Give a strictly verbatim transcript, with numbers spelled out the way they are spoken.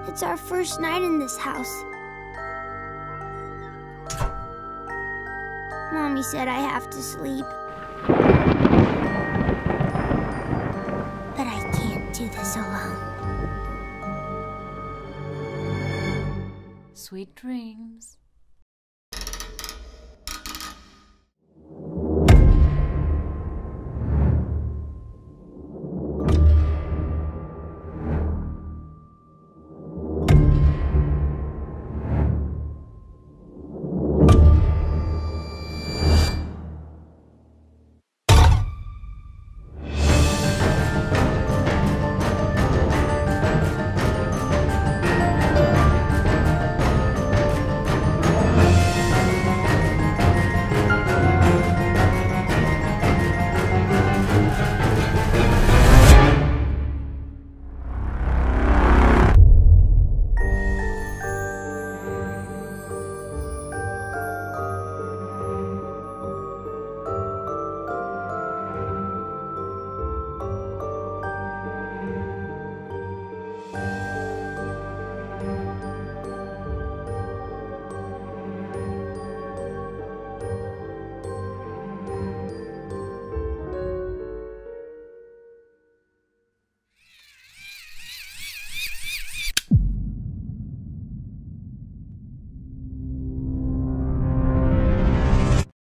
It's our first night in this house. Mommy said I have to sleep. But I can't do this alone. Sweet dreams.